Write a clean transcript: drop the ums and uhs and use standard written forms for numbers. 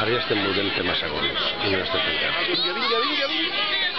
Ara ja estem movent tema segons i no estem fent cap. Vinga, vinga, vinga, vinga.